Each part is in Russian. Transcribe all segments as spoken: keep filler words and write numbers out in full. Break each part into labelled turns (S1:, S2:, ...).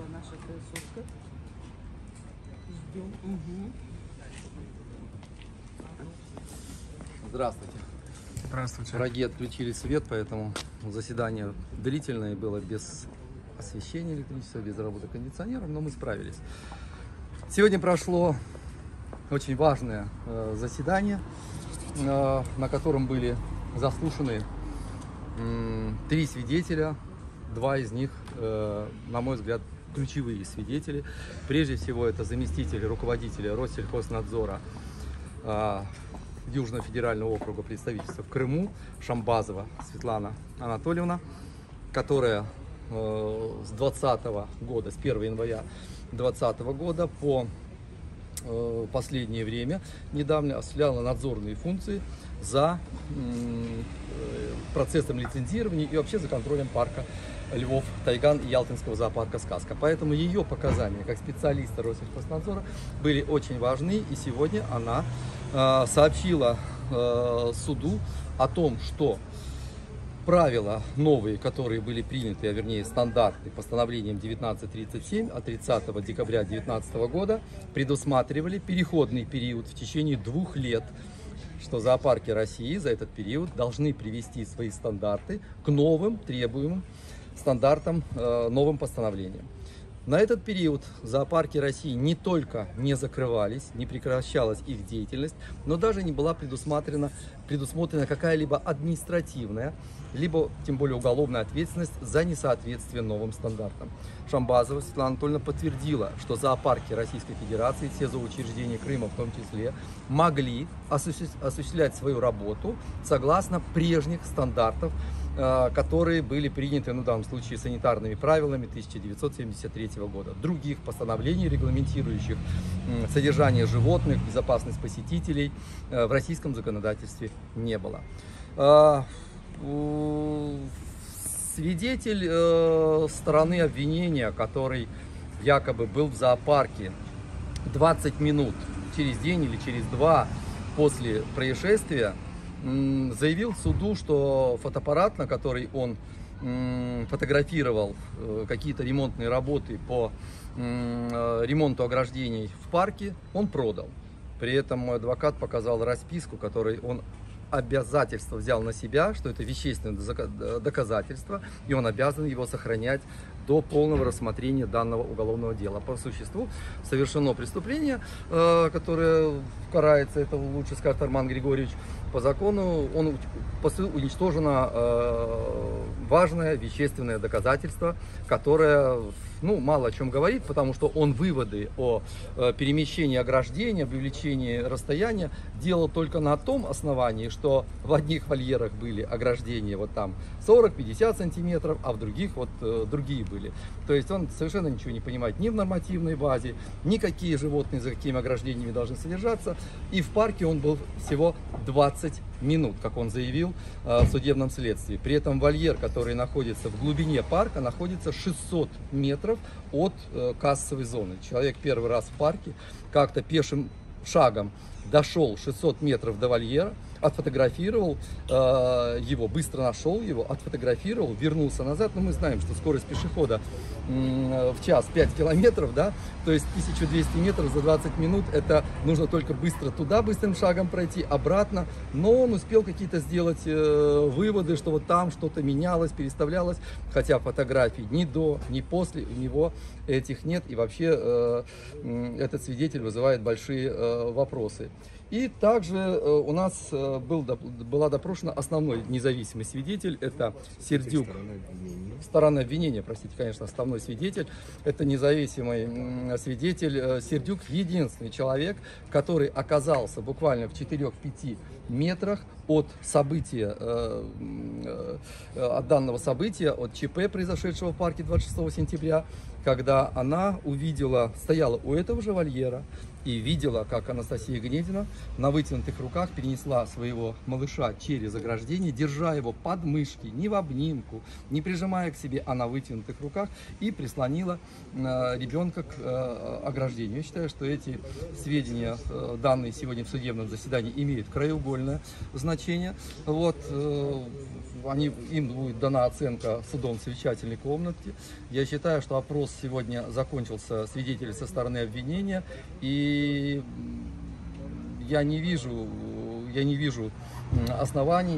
S1: приехала наша красотка. Ждем. Угу.
S2: Здравствуйте.
S3: Здравствуйте.
S2: Враги отключили свет, поэтому заседание длительное было без освещения электричества, без работы кондиционеров, но мы справились. Сегодня прошло очень важное э, заседание, э, на котором были заслушаны э, три свидетеля. Два из них, э, на мой взгляд, ключевые свидетели. Прежде всего, это заместитель руководителя Россельхознадзора э, Южного федерального округа представительства в Крыму Шамбазова Светлана Анатольевна, которая э, с двадцатого года, с первого января двадцатого года по э, последнее время недавно осуществляла надзорные функции за э, процессом лицензирования и вообще за контролем парка Львов, Тайган и Ялтинского зоопарка «Сказка». Поэтому ее показания как специалиста Россельхознадзора были очень важны, и сегодня она э, сообщила э, суду о том, что правила новые, которые были приняты, а вернее стандарты постановлением девятнадцать тридцать семь от тридцатого декабря две тысячи девятнадцатого года, предусматривали переходный период в течение двух лет, что зоопарки России за этот период должны привести свои стандарты к новым требуемым стандартам, э, новым постановлениям. На этот период зоопарки России не только не закрывались, не прекращалась их деятельность, но даже не была предусмотрена, предусмотрена какая-либо административная, либо тем более уголовная ответственность за несоответствие новым стандартам. Шамбазова Светлана Анатольевна подтвердила, что зоопарки Российской Федерации, все зооучреждения Крыма в том числе, могли осуществлять свою работу согласно прежних стандартов, которые были приняты, ну, в данном случае, санитарными правилами тысяча девятьсот семьдесят третьего года. Других постановлений, регламентирующих содержание животных, безопасность посетителей, в российском законодательстве не было. Свидетель стороны обвинения, который якобы был в зоопарке двадцать минут через день или через два после происшествия, заявил суду, что фотоаппарат, на который он фотографировал какие-то ремонтные работы по ремонту ограждений в парке, он продал. При этом мой адвокат показал расписку, которой он обязательство взял на себя, что это вещественное доказательство, и он обязан его сохранять до полного рассмотрения данного уголовного дела. По существу совершено преступление, которое карается, это лучше скажет Арман Григорьевич, по закону он, уничтожено важное вещественное доказательство, которое, ну, мало о чем говорит, потому что он выводы о перемещении ограждения, об увеличении расстояния делал только на том основании, что в одних вольерах были ограждения вот там сорок-пятьдесят сантиметров, а в других вот другие были. То есть он совершенно ничего не понимает ни в нормативной базе, ни какие животные за какими ограждениями должны содержаться. И в парке он был всего двадцать минут, как он заявил в судебном следствии. При этом вольер, который находится в глубине парка, находится шестьсот метров от кассовой зоны. Человек первый раз в парке как-то пешим шагом дошел шестьсот метров до вольера, отфотографировал э, его, быстро нашел его, отфотографировал, вернулся назад. Но мы знаем, что скорость пешехода э, в час пять километров, да, то есть тысяча двести метров за двадцать минут, это нужно только быстро туда, быстрым шагом пройти, обратно. Но он успел какие-то сделать э, выводы, что вот там что-то менялось, переставлялось, хотя фотографий ни до, ни после у него этих нет, и вообще э, э, этот свидетель вызывает большие э, вопросы. И также у нас был, была допрошена основной независимый свидетель, это Сердюк. Сторона обвинения, простите, конечно, основной свидетель. Это независимый свидетель Сердюк, единственный человек, который оказался буквально в четырёх-пяти метрах от события, от данного события, от ЧП, произошедшего в парке двадцать шестого сентября, когда она увидела, стояла у этого же вольера, и видела, как Анастасия Гнедина на вытянутых руках перенесла своего малыша через ограждение, держа его под мышки, не в обнимку, не прижимая к себе, а на вытянутых руках, и прислонила э, ребенка к э, ограждению. Я считаю, что эти сведения, э, данные сегодня в судебном заседании, имеют краеугольное значение. Вот, э, они, им будет дана оценка судом в совещательной комнате. Я считаю, что опрос сегодня закончился свидетелей со стороны обвинения, и я не вижу, я не вижу оснований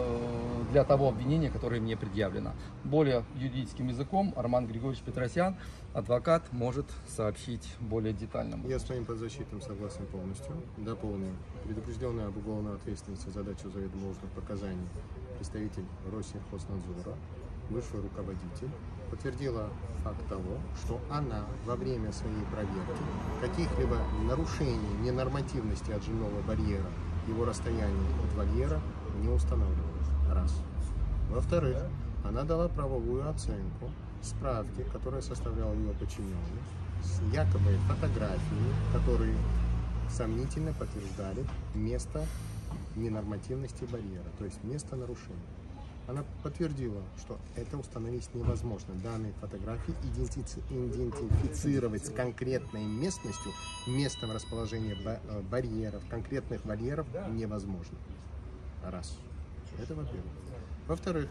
S2: для того обвинения, которое мне предъявлено. Более юридическим языком Арман Григорьевич Петросян, адвокат, может сообщить более детально.
S1: Я с моим подзащитным согласен полностью. Дополню. Предупрежденная об уголовной ответственности задачу заведомо ложных показаний представитель Россельхознадзора, высший руководитель, подтвердила факт того, что она во время своей проверки каких-либо нарушений, ненормативности отжимного барьера, его расстояния от вольера не устанавливала. Раз. Во-вторых, она дала правовую оценку справки, которая составляла ее подчиненный, с якобы фотографиями, которые сомнительно подтверждали место ненормативности барьера, то есть место нарушения. Она подтвердила, что это установить невозможно. Данные фотографии идентифицировать с конкретной местностью, местом расположения барьеров, конкретных барьеров невозможно. Раз. Это во-первых. Во-вторых,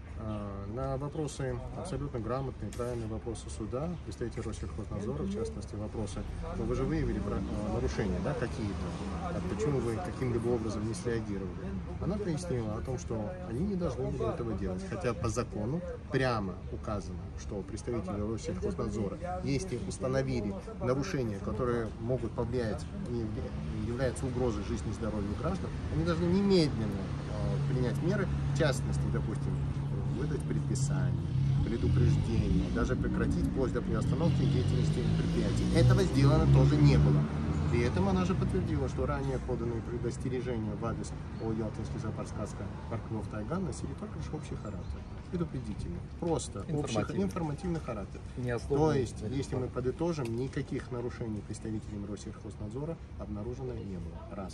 S1: на вопросы, абсолютно грамотные, правильные вопросы суда, представитель Россельхознадзора, в частности, вопросы, ну, вы же выявили нарушения, да, какие-то, а почему вы каким-либо образом не среагировали? Она пояснила о том, что они не должны были этого делать, хотя по закону прямо указано, что представители Россельхознадзора, если установили нарушения, которые могут повлиять и являются угрозой жизни и здоровью граждан, они должны немедленно принять меры, в частности, допустим, выдать предписание, предупреждение, даже прекратить вплоть до приостановки деятельности предприятий. Этого сделано тоже не было. При этом она же подтвердила, что ранее поданные предостережения в адрес о Ялтинский зоопарк «Сказка Парк Львов Тайган» носили только лишь общий характер, предупредительный, просто общий информативный характер. То есть, если мы подытожим, никаких нарушений представителям Россельхознадзора обнаружено не было. Раз.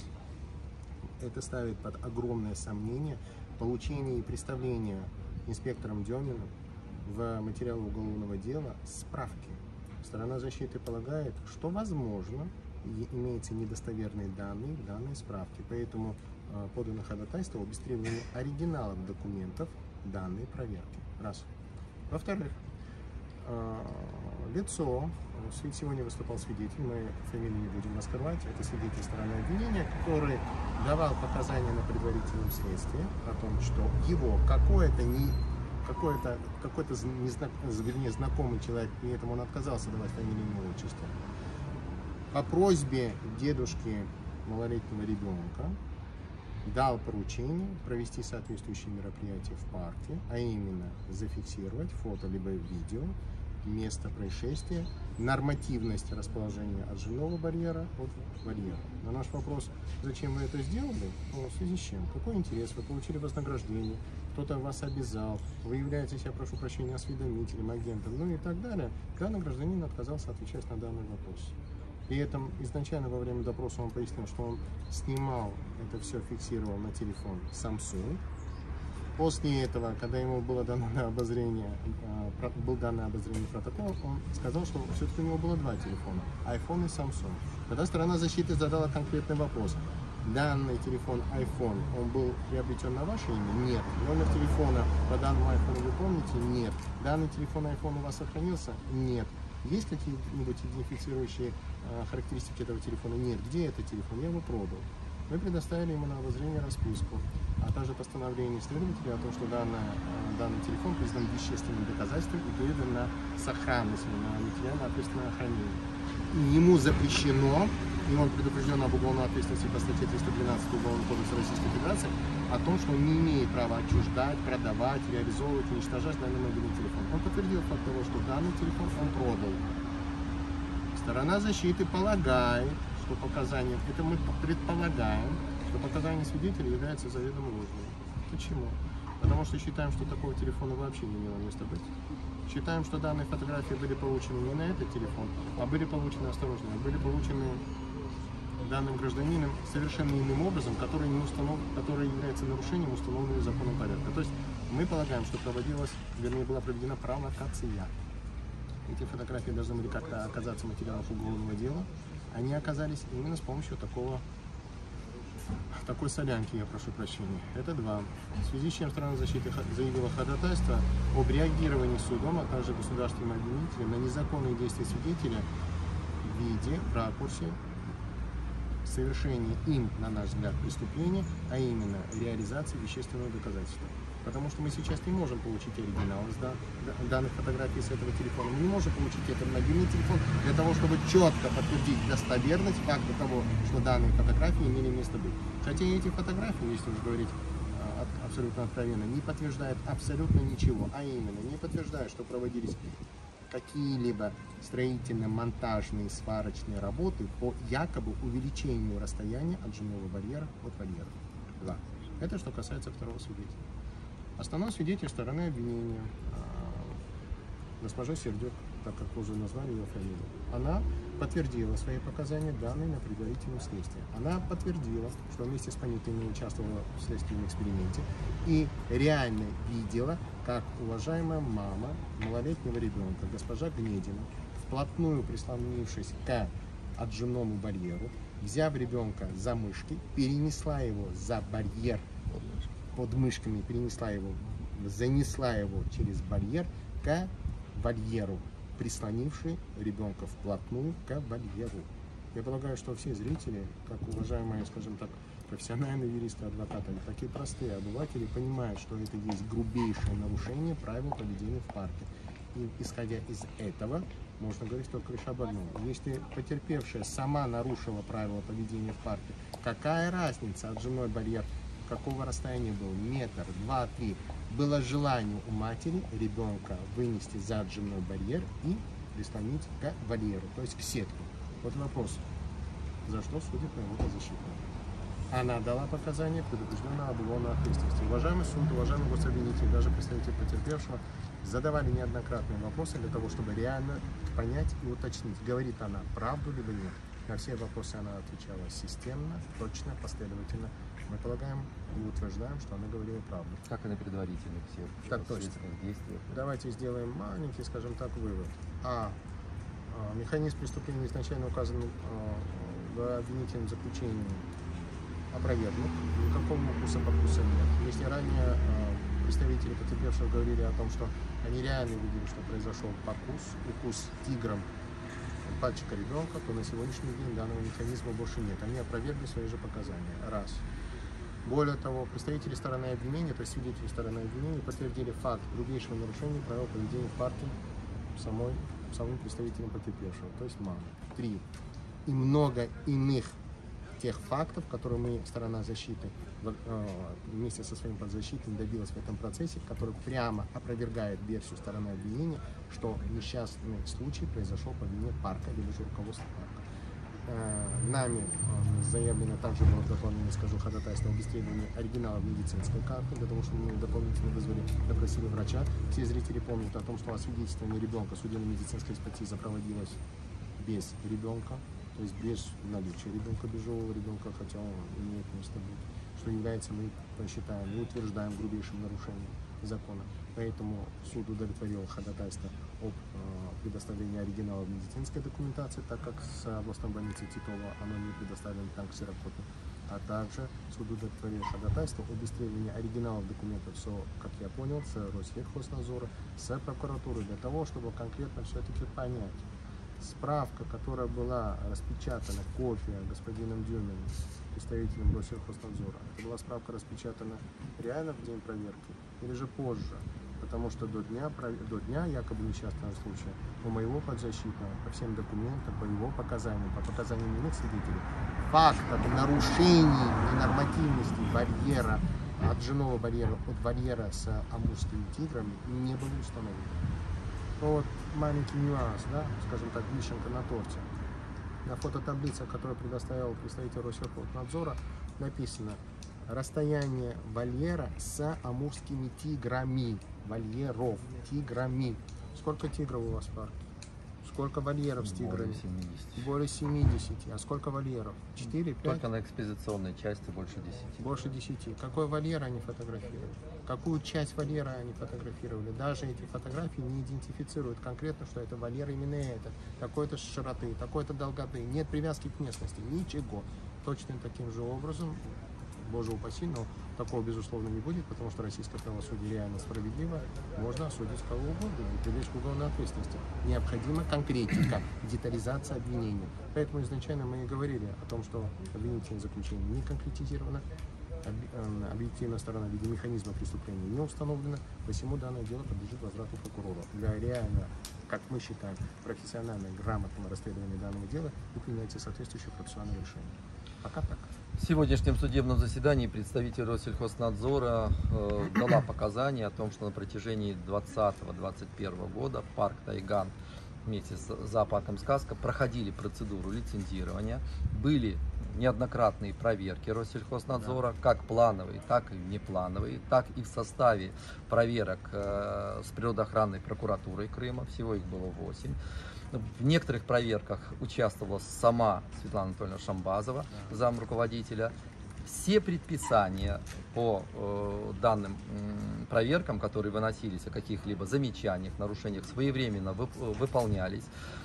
S1: Это ставит под огромное сомнение получение и представление инспектором Деминым в материале уголовного дела справки. Сторона защиты полагает, что возможно имеются недостоверные данные в данной справке, поэтому э, подано ходатайство об истребовании оригиналов документов данной проверки. Раз. Во-вторых, э, лицо, сегодня выступал свидетель, мы фамилию не будем раскрывать, это свидетель стороны обвинения, который давал показания на предварительном следствии о том, что его какое-то не какой-то какой-то незнак, вернее, знакомый человек, при этом он отказался давать фамилию, имя, отчество, по просьбе дедушки малолетнего ребенка дал поручение провести соответствующие мероприятия в парке, а именно зафиксировать фото либо видео место происшествия, нормативность расположения отжимного барьера от барьера. На наш вопрос, зачем вы это сделали, ну, в связи с чем, какой интерес, вы получили вознаграждение, кто-то вас обязал, вы являетесь, я прошу прощения, осведомителем, агентом, ну и так далее, данный гражданин отказался отвечать на данный вопрос. При этом изначально во время допроса он пояснил, что он снимал это все, фиксировал на телефон Samsung. После этого, когда ему было дано на обозрение, был дан на обозрение протокол, он сказал, что все-таки у него было два телефона, iPhone и Samsung. Когда сторона защиты задала конкретный вопрос, данный телефон iPhone, он был приобретен на ваше имя? Нет. Номер телефона по данному iPhone вы помните? Нет. Данный телефон iPhone у вас сохранился? Нет. Есть какие-нибудь идентифицирующие э, характеристики этого телефона? Нет. Где этот телефон? Я его продал. Мы предоставили ему на обозрение расписку, а также постановление следователя о том, что данный, данный телефон признан вещественным доказательством и передан на сохранность, на материально-ответственное хранение. И ему запрещено, и он предупрежден об уголовной ответственности по статье триста двенадцать Уголовного кодекса Российской Федерации, о том, что он не имеет права отчуждать, продавать, реализовывать, уничтожать данный мобильный телефон. Он подтвердил факт того, что данный телефон он продал. Сторона защиты полагает, что показания, это мы предполагаем, что показания свидетеля являются заведомо ложными. Почему? Потому что считаем, что такого телефона вообще не имело места быть. Считаем, что данные фотографии были получены не на этот телефон, а были получены, осторожно, были получены данным гражданином совершенно иным образом, который, не установ... который является нарушением установленного законом порядка. То есть мы полагаем, что проводилась, вернее, была проведена провокация. Эти фотографии должны были как-то оказаться в материалах уголовного дела. Они оказались именно с помощью такого, такой солянки, я прошу прощения. Это два. В связи с чем сторона защиты заявила ходатайство об реагировании судом, а также государственным обвинителем на незаконные действия свидетеля в виде, в ракурсе совершения им, на наш взгляд, преступления, а именно реализации вещественного доказательства. Потому что мы сейчас не можем получить оригинал да, данных фотографий с этого телефона. Мы не можем получить этот мобильный телефон для того, чтобы четко подтвердить достоверность факта того, что данные фотографии имели место быть. Хотя эти фотографии, если уж говорить абсолютно откровенно, не подтверждают абсолютно ничего. А именно, не подтверждают, что проводились какие-либо строительно-монтажные сварочные работы по якобы увеличению расстояния от жимного барьера от вольера. Два. Это что касается второго свидетеля. Основной свидетель стороны обвинения, госпожа Сердюк, так как уже назвали ее фамилию, она подтвердила свои показания, данные на предварительном следствии. Она подтвердила, что вместе с понятыми участвовала в следственном эксперименте и реально видела, как уважаемая мама малолетнего ребенка, госпожа Гнедина, вплотную прислонившись к отжимному барьеру, взяв ребенка за мышки, перенесла его за барьер, под мышками перенесла его, занесла его через барьер к вольеру, прислонивший ребенка вплотную к вольеру. Я полагаю, что все зрители, как уважаемые, скажем так, профессиональные юристы, адвокаты, так и простые обыватели понимают, что это есть грубейшее нарушение правил поведения в парке. И исходя из этого, можно говорить только лишь об одном. Если потерпевшая сама нарушила правила поведения в парке, какая разница, отжимной барьер какого расстояния был, метр, два, три, было желание у матери ребенка вынести за отжимной барьер и прислонить к вольеру, то есть к сетке. Вот вопрос, за что судит на его подзащитного? Она дала показания, предупреждена об уголовной ответственности. Уважаемый суд, уважаемый гособвинитель, даже представитель потерпевшего задавали неоднократные вопросы для того, чтобы реально понять и уточнить, говорит она правду либо нет. На все вопросы она отвечала системно, точно, последовательно. Мы полагаем и утверждаем, что она говорила правду.
S2: Как и на предварительных всех
S1: так точно.
S2: действиях.
S1: Давайте сделаем маленький, скажем так, вывод. А. Механизм преступления изначально указан в обвинительном заключении опровергнут. Никакого укуса-покуса нет. Если ранее представители потерпевших говорили о том, что они реально видели, что произошел покус, укус тигром пальчика ребенка, то на сегодняшний день данного механизма больше нет. Они опровергли свои же показания. Раз. Более того, представители стороны обвинения, то есть свидетели стороны обвинения, подтвердили факт грубейшего нарушения правил поведения в парке самой, самым представителем потерпевшего, то есть мамы. Три. И много иных тех фактов, которые мы, сторона защиты, вместе со своим подзащитным добилась в этом процессе, который прямо опровергает версию стороны обвинения, что несчастный случай произошел по вине парка, либо же руководства парка. Нами заявлено, также было дополнено, скажу, ходатайство об исследовании оригинала медицинской карты, для того, чтобы мы дополнительно вызвали, допросили врача. Все зрители помнят о том, что освидетельствование ребенка, судебно-медицинская экспертиза проводилась без ребенка, то есть без наличия ребенка, без живого ребенка, хотя он имеет место быть, что является, мы считаем и утверждаем грубейшим нарушением закона. Поэтому суд удовлетворил ходатайство об э, предоставлении оригинала медицинской документации, так как с областной больницы Титова оно не предоставлено так сирокотно. А также суд удовлетворил ходатайство об исследовании оригиналов документов, все, как я понял, с Россельхознадзора, с прокуратуры, для того, чтобы конкретно все-таки понять. Справка, которая была распечатана, копия господином Дюминым, представителем Россельхознадзора, это была справка распечатана реально в день проверки или же позже, потому что до дня, до дня якобы несчастного случая у моего подзащитного по всем документам, по его показаниям, по показаниям иных свидетелей, фактов нарушений ненормативности барьера, отжимного барьера от барьера с амурскими тиграми не было установлено. Ну вот маленький нюанс, да, скажем так, вишенка на торте. На фототаблице, которую предоставил представитель Россельхознадзора, написано расстояние вольера с амурскими тиграми. Вольеров, тиграми. Сколько тигров у вас в парке? Сколько вольеров с тиграми?
S2: Более семидесяти.
S1: Более семидесяти. А сколько вольеров? четыре, пять?
S2: Только на экспозиционной части больше десяти.
S1: Больше десяти. Какой вольер они фотографировали? Какую часть вольера они фотографировали? Даже эти фотографии не идентифицируют конкретно, что это вольер именно это. Такой-то широты, такой-то долготы. Нет привязки к местности. Ничего. Точно таким же образом, боже упаси, но такого, безусловно, не будет, потому что российское правосудие реально справедливо. Можно осудить кого угодно и привлечь к уголовной ответственности. Необходима конкретика, детализация обвинения. Поэтому изначально мы и говорили о том, что обвинительное заключение не конкретизировано, объективная сторона в виде механизма преступления не установлена, посему данное дело подлежит возврату прокурора для реально, как мы считаем, профессионально, грамотного расследования данного дела и принятия соответствующих процессуальных решений. Пока так.
S2: В сегодняшнем судебном заседании представитель Россельхознадзора э, дала показания о том, что на протяжении двадцатого — двадцать первого года парк Тайган вместе с зоопарком «Сказка» проходили процедуру лицензирования, были неоднократные проверки Россельхознадзора, как плановые, так и неплановые, так и в составе проверок э, с природоохранной прокуратурой Крыма, всего их было восемь. В некоторых проверках участвовала сама Светлана Анатольевна Шамбазова, зам руководителя. Все предписания по э, данным э, проверкам, которые выносились о каких-либо замечаниях, нарушениях, своевременно вып выполнялись.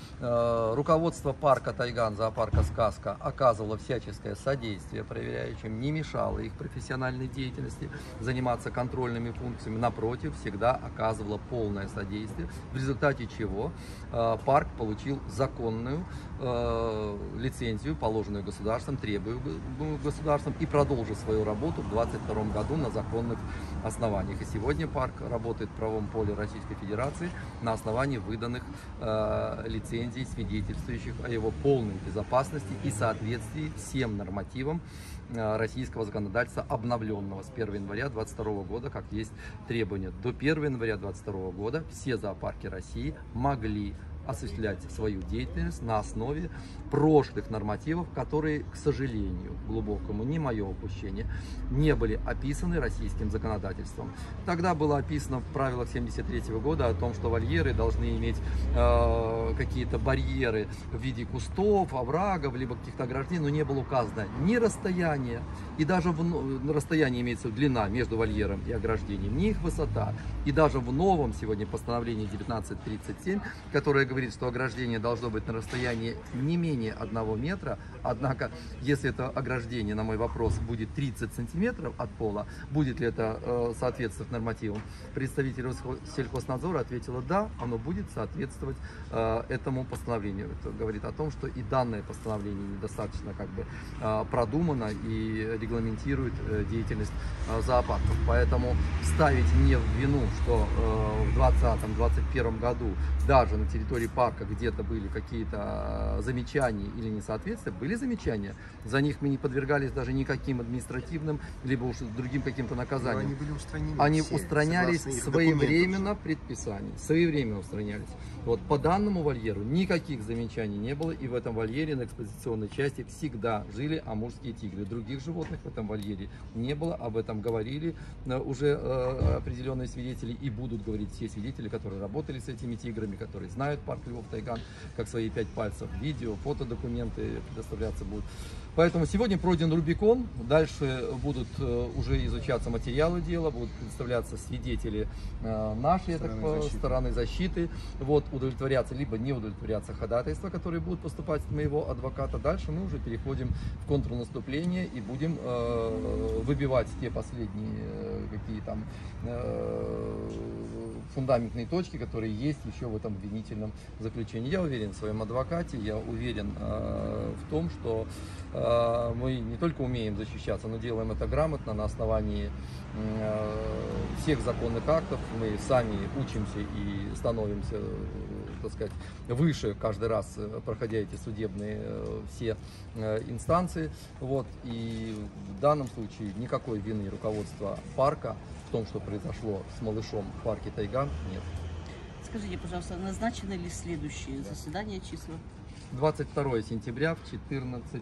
S2: Э, руководство парка Тайган, зоопарка «Сказка» оказывало всяческое содействие проверяющим, не мешало их профессиональной деятельности заниматься контрольными функциями, напротив, всегда оказывало полное содействие, в результате чего э, парк получил законную э, лицензию, положенную государством, требуемую государством, и продолжил свою работу в две тысячи двадцать втором году на законных основаниях. И сегодня парк работает в правовом поле Российской Федерации на основании выданных э, лицензий, свидетельствующих о его полной безопасности и соответствии всем нормативам э, российского законодательства, обновленного с первого января две тысячи двадцать второго года, как есть требования. До первого января две тысячи двадцать второго года все зоопарки России могли осуществлять свою деятельность на основе прошлых нормативов, которые, к сожалению, глубокому, не мое упущение, не были описаны российским законодательством. Тогда было описано в правилах семьдесят третьего года о том, что вольеры должны иметь э, какие-то барьеры в виде кустов, оврагов, либо каких-то ограждений, но не было указано ни расстояние, и даже в, расстояние имеется длина между вольером и ограждением, ни их высота. И даже в новом сегодня постановлении девятнадцать тридцать семь, которое говорит, что ограждение должно быть на расстоянии не менее одного метра, однако, если это ограждение, на мой вопрос, будет тридцать сантиметров от пола, будет ли это э, соответствовать нормативам? Представитель Россельхознадзора ответила: да, оно будет соответствовать э, этому постановлению. Это говорит о том, что и данное постановление недостаточно как бы э, продумано и регламентирует э, деятельность э, зоопарков. Поэтому ставить мне в вину, что э, в двадцатом — двадцать первом году даже на территории парка где-то были какие-то замечания или несоответствия, были замечания, за них мы не подвергались даже никаким административным, либо уж другим каким-то наказаниям.
S1: Они были устранены.
S2: Они
S1: все,
S2: устранялись своевременно, предписаний, своевременно устранялись. Вот по данному вольеру никаких замечаний не было, и в этом вольере на экспозиционной части всегда жили амурские тигры. Других животных в этом вольере не было, об этом говорили уже определенные свидетели и будут говорить все свидетели, которые работали с этими тиграми, которые знают парк Львов Тайган как свои пять пальцев. Видео, фотодокументы предоставляться будут. Поэтому сегодня пройден Рубикон, дальше будут уже изучаться материалы дела, будут представляться свидетели нашей стороны, так, защиты. стороны защиты, вот, удовлетворяться либо не удовлетворяться ходатайства, которые будут поступать от моего адвоката. Дальше мы уже переходим в контрнаступление и будем э, выбивать те последние э, какие там э, фундаментные точки, которые есть еще в этом обвинительном заключении. Я уверен в своем адвокате, я уверен э, в том, что э, мы не только умеем защищаться, но делаем это грамотно на основании э, всех законных актов. Мы сами учимся и становимся, так сказать, выше каждый раз, проходя эти судебные э, все э, инстанции. Вот. И в данном случае никакой вины руководства парка в том, что произошло с малышом в парке Тайган, нет.
S3: Скажите, пожалуйста, назначены ли следующие заседания, числа?
S2: двадцать второго сентября в четырнадцать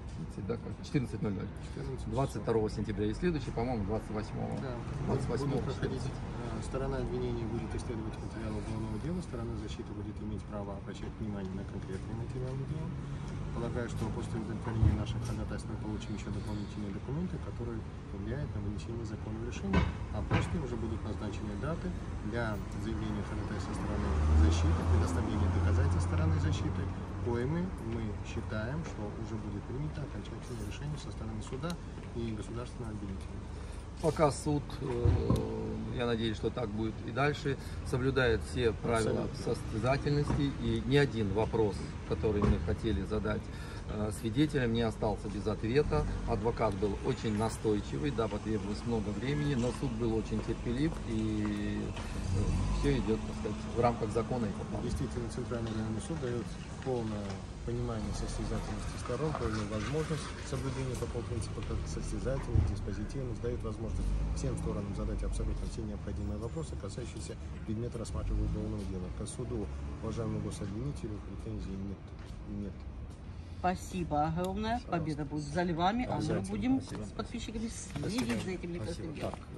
S2: ноль ноль. двадцать второго сентября и следующий, по-моему, двадцать восьмого.
S1: Да, двадцать восьмого проходить. Сторона обвинения будет исследовать материалы уголовного дела дела, сторона защиты будет иметь право обращать внимание на конкретные материалы дела. Полагаю, что после удовлетворения наших ходатайств мы получим еще дополнительные документы, которые повлияют на вынесение законного решения, а после уже будут назначены даты для заявления ходатайства стороны защиты, предоставления доказательств стороны защиты, коими мы считаем, что уже будет принято окончательное решение со стороны суда и государственного обвинителя.
S2: Пока суд, я надеюсь, что так будет и дальше, соблюдает все правила состязательности, и ни один вопрос, который мы хотели задать свидетелям, не остался без ответа. Адвокат был очень настойчивый, да, потребовалось много времени, но суд был очень терпелив, и все идет, так сказать, в рамках закона и по плану.
S1: Действительно, Центральный районный суд дает полное понимание состязательности сторон, полную возможность соблюдения такого принципа, как состязательность, диспозитивность, дает возможность всем сторонам задать абсолютно все необходимые вопросы, касающиеся предмета рассматриваемого уголовного дела. К суду, уважаемому гособвинителю, претензий нет. нет.
S3: Спасибо огромное. Победа будет за львами, а мы
S1: Обязательно.
S3: будем
S1: Спасибо.
S3: с подписчиками следить за этим непростым делом.